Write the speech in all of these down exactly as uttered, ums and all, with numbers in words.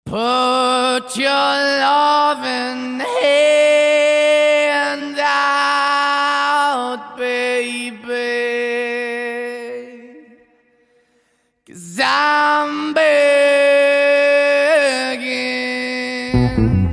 Put your loving hand out, baby, 'cause I'm begging.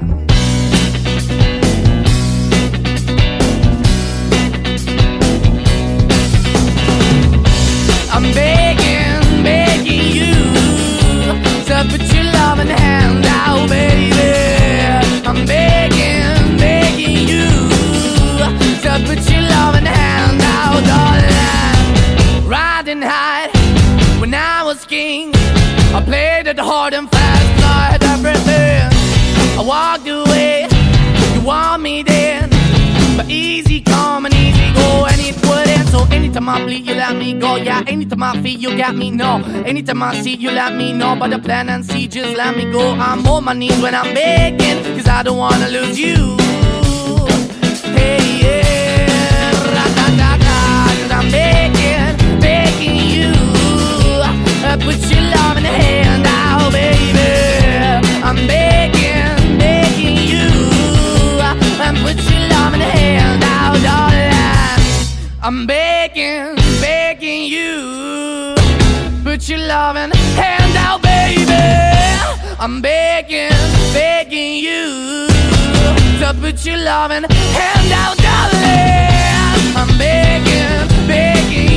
I'm begging, begging you to put your loving hand out, baby. I'm begging, begging you to put your loving hand out, darling. Riding high when I was king, I played it hard and fast, 'cause I had everything. I walked away, you want me then, but easy come and easy go, and it wouldn't. So anytime I bleed, you let me go. Yeah, anytime I feel, you got me, no. Anytime I see, you let me know. But the plan and see, just let me go. I'm on my knees when I'm begging, 'cause I don't wanna lose you. Hey, yeah, ra-da-da-da, 'cause I'm begging, begging you, uh, put your love in the hand out, baby. I'm begging, begging you, uh, and put your love in the hand out, darling. I'm begging, begging you, put your loving hand out, baby. I'm begging, begging you to put your loving hand out, darling. I'm begging, begging